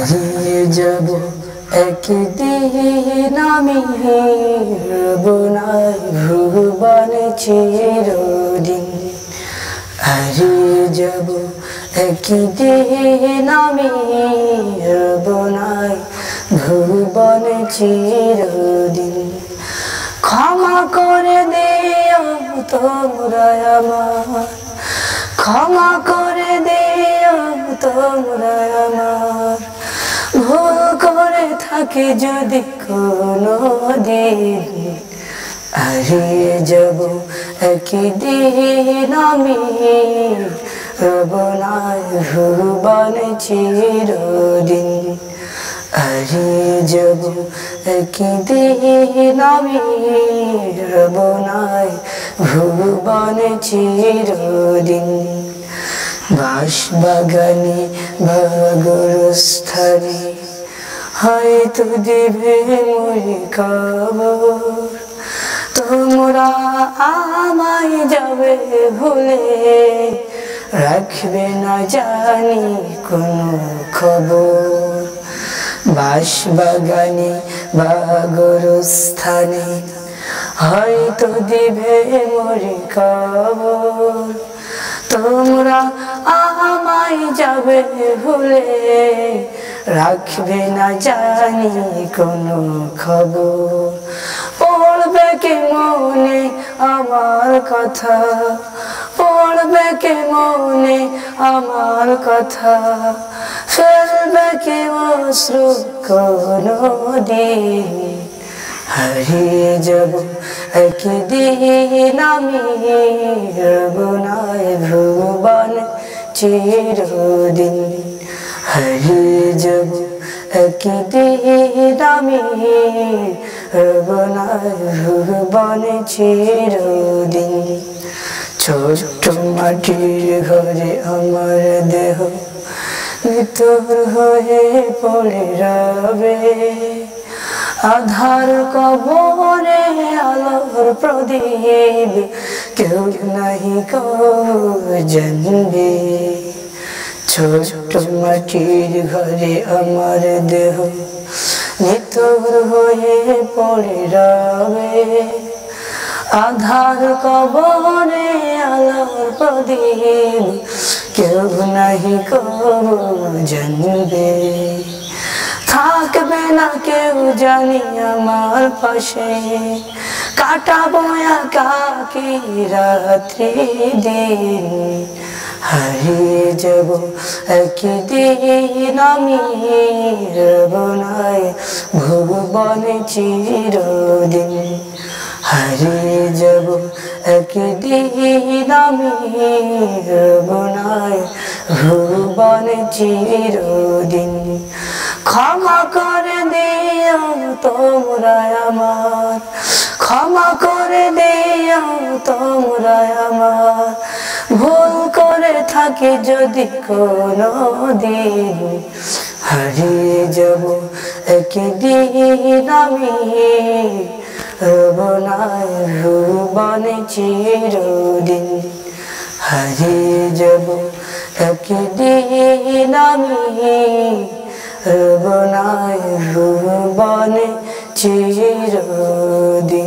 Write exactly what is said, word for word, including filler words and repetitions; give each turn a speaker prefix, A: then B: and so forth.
A: হারিয়ে যাব একদিন আমি রব নাই ভুবনে চিরদিন। হারিয়ে যাব একদিন আমি রব নাই ভুবনে চিরদিন। ক্ষমা করে দিও তোমরা আমার, ক্ষমা করে দিও তোমরা আমার, ভুল করে থাকি যদি কোনো দিন। হারিয়ে যাব একদিন আমি রব নাই ভুবনে চিরদিন। হারিয়ে যাব একদিন আমি রব নাই ভুবনে চিরদিন। বাঁশবাগানে বা গোরস্থানে হয়তো দিবে মরি খবর, তোমরা আমায় যাবে ভুলে, রাখবে না জানি কোনো খবর। বাঁশবাগানে বা গোরস্থানে হয়তো দিবে মরি খবর, তোমরা আমায় যাবে ভুলে, রাখবে না জানি কোনো খবর। পড়বে কে মনে আমার কথা, পড়বে কে মনে আমার কথা, ফেলবে কে অশ্রু কোনো দিন। হারিয়ে যাব একদিন আমি রব নাই ভুবনে চিরদিন। হারিয়ে যাব একদিন আমি রব নাই ভুবনে চিরদিন। ছোট্ট মাটির ঘরে আমার দেহ নিতর হয়ে পড়ে রবে, আধার কবরে আলোর প্রদীপ কেউ নাহি কো জানবে। ছোট্ট মাটির ঘরে আমার দেহ নিতর হয়ে পড়ে রবে, আধার কবরে আলোর প্রদীপ কেউ নাহি কো জানবে। থাকবে না কেউ জানি আমার পাশে, কাটাবো একাকী রাত্রি দিন। হারিয়ে যাব একদিন আমি রব নাই ভুবনে চিরদিন। হারিয়ে যাব একদিন আমি রব নাই ভুবনে চিরদিন। ক্ষমা করে দিও তোমরা আমার, ক্ষমা করে দিও তোমরা আমার, ভুল করে থাকি যদি কোনো দিন। হারিয়ে যাব একদিন আমি রব নাই ভুবনে চিরদিন। হারিয়ে যাব একদিন আমি রব নাই ভুবনে চিরদিন।